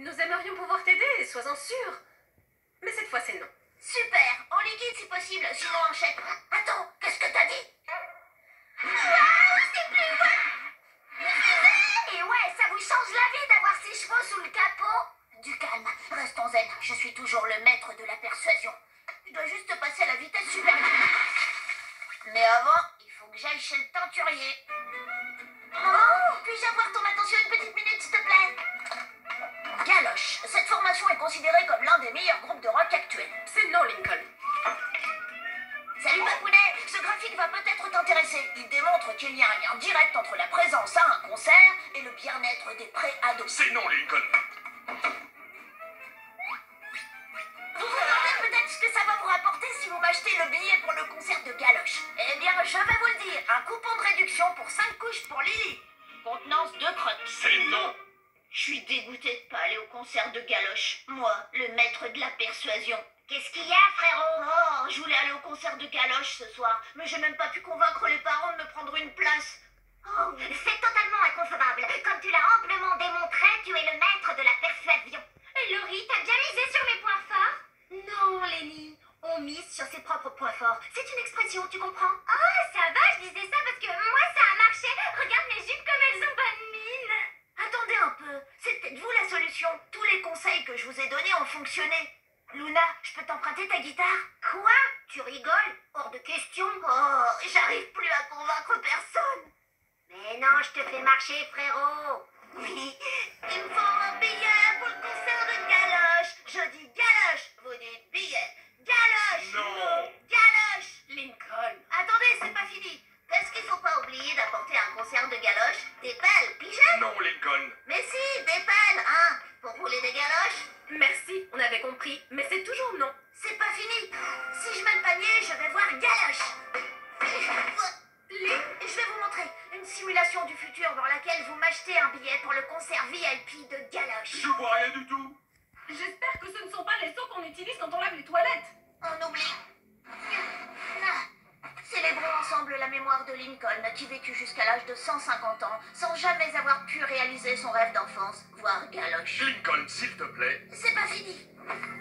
Nous aimerions pouvoir t'aider, sois-en sûr. Mais cette fois, c'est non. Super, en liquide si possible, sinon en chèque. Attends, qu'est-ce que t'as dit? C'est plus vrai. Et ouais, ça vous change la vie d'avoir ces chevaux sous le capot? Du calme, restons zen, je suis toujours le maître de la persuasion. Je dois juste passer à la vitesse supérieure. Mais avant, il faut que j'aille chez le teinturier. Oh, puis-je avoir ton attention une petite minute, s'il te plaît? Galoche, cette formation est considérée comme l'un des meilleurs groupes de rock actuels. C'est non, Lincoln. Salut Papounet, ce graphique va peut-être t'intéresser. Il démontre qu'il y a un lien direct entre la présence à un concert et le bien-être des pré-ados. C'est non, Lincoln. Vous vous demandez peut-être ce que ça va vous rapporter si vous m'achetez le billet pour le concert de Galoche. Eh bien, je vais vous le dire, un coupon de réduction pour 5 couches pour Lily. Contenance 2 crottes. C'est non. Je suis dégoûtée de pas aller au concert de Galoche. Moi, le maître de la persuasion. Qu'est-ce qu'il y a, frérot? Oh, je voulais aller au concert de Galoche ce soir, mais j'ai même pas pu convaincre les parents de me prendre une place. Oh, c'est totalement inconcevable. Comme tu l'as amplement démontré, tu es le maître de la persuasion. Laurie, t'as bien misé sur mes points forts? Non, Lenny. On mise sur ses propres points forts. C'est une expression, tu comprends? Oh, ça va, je disais ça parce que moi, ça a marché. Regarde mes jupes comme elles ont bonne mine. Attendez un peu, c'est peut-être vous la solution. Tous les conseils que je vous ai donnés ont fonctionné. Luna, je peux t'emprunter ta guitare? Quoi? Tu rigoles? Hors de question. Oh, j'arrive plus à convaincre personne. Mais non, je te fais marcher, frérot. Oui, il me faut un billet pour le concert de Galoche. Je dis Galoche, vous dites billet. Galoche! Non. Galoche! Lincoln. Attendez, c'est pas fini. Qu'est-ce qu'il faut pas oublier d'apporter à un concert de Galoche? Des pelles, pigé? Non, Lincoln. Mais si, des pelles, hein? Pour rouler des galoches? Merci, on avait compris, mais c'est toujours non. C'est pas fini. Si je mets le panier, je vais voir Galoche. Je vais vous montrer une simulation du futur dans laquelle vous m'achetez un billet pour le concert VIP de Galoche. Je vois rien du tout. J'espère que ce ne sont pas les seaux qu'on utilise quand on lave les toilettes. On oublie. Célébrons ensemble la mémoire de Lincoln qui vécut jusqu'à l'âge de 150 ans sans jamais avoir pu réaliser son rêve d'enfance, voir Galoche. Lincoln, s'il te plaît. C'est pas fini.